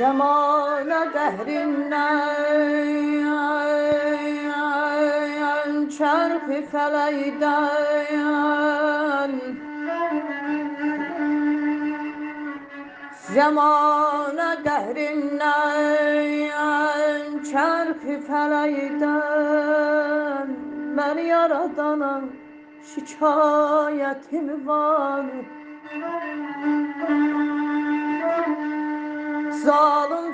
Zamana dehrinden çarpı feleyden Zamana dehrinden çarpı feleyden Ben yaradana şikayetim var Zalim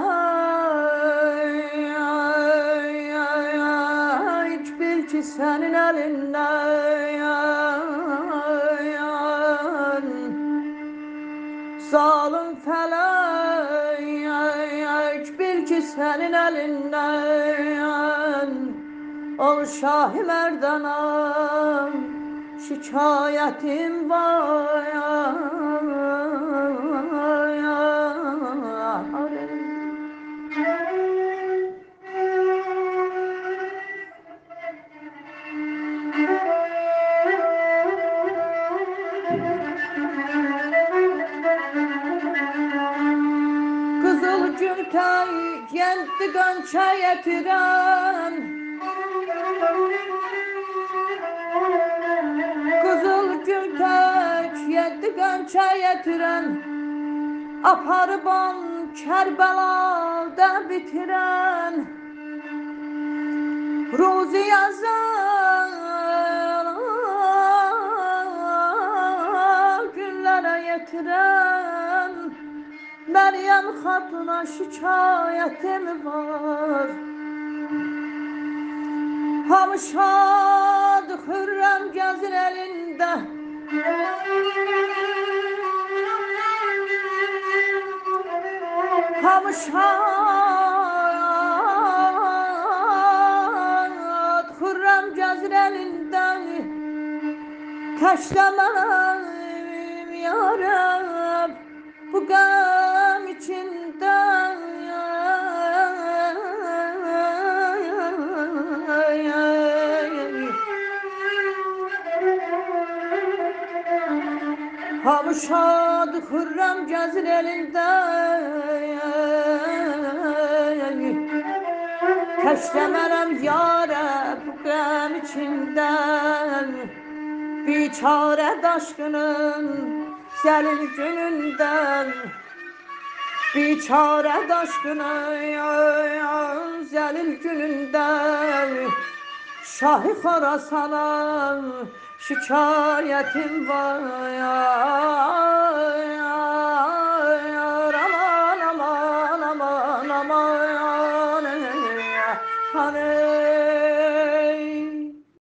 felek bil ki senin elinden Zalim felek bil ki senin elinden Ol Şah-ı Merdan'a şikayetim var Kızıl gülkay yendi gönçe yetiren Kızıl gülkay yendi gönçe yetiren Aparban Kerbela'da bitiren Ruzi yazan günlere yetiren Meryem Hatun'a şikayetim var Hamşad Hürrem gezin elinde Hamşad Hürrem gezin elinden Teşlemem yarab bu gam içinde Hamşad Hürrem gezin elinde Teşlemerem yarab bu gam içinden Biçare daşkının zelil gününden Biçare daşkının zelil gününden Şah-ı Khorasan'a şikayetim var Aman aman aman aman aman